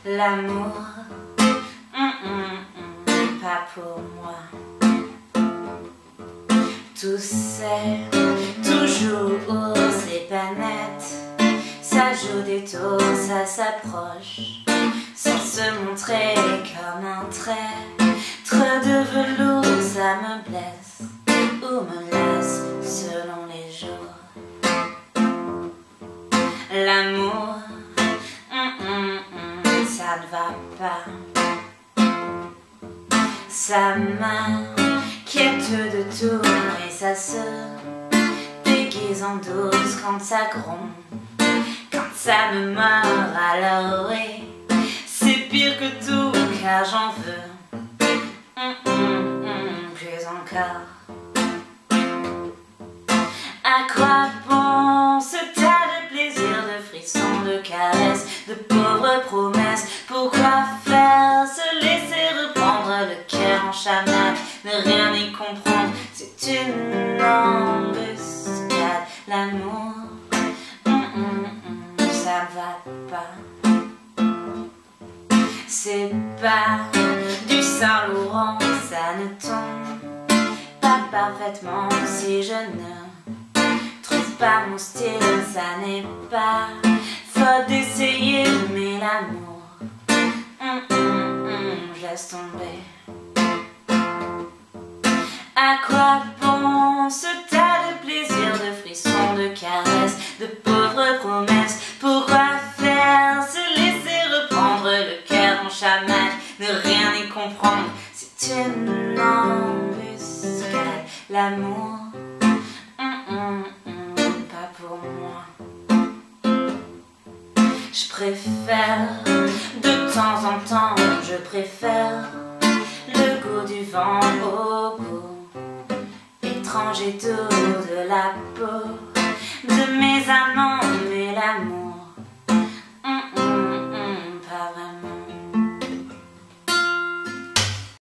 L'amour, pas pour moi. Tout seul, toujours, c'est pas net. Ça joue des tours, ça s'approche, sans se montrer comme un trait. Trop de velours, ça me blesse ou me lasse selon les jours. L'amour, ça ne va pas. Sa main quiète de tout et ça se déguise en douce quand ça gronde. Quand ça me mord, alors oui, c'est pire que tout car j'en veux plus encore. À quoi bon ce tas de plaisirs, de frissons, de caresses, de pauvres promesses? Pourquoi faire se laisser reprendre le cœur en chamade, ne rien y comprendre? C'est une embuscade. L'amour, ça va pas. C'est pas du Saint-Laurent, ça ne tombe pas parfaitement si je ne trouve pas mon style. Ça n'est pas faute d'essayer, mais l'amour, je laisse tomber. À quoi bon ce tas de plaisirs, de frissons, de caresses, de pauvres promesses? Pourquoi faire se laisser reprendre le cœur en chamade, ne rien y comprendre? C'est une embuscade. L'amour, pas pour moi. Je préfère, de temps en temps, je préfère le goût du vent au goût étrange et doux de la peau de mes amants.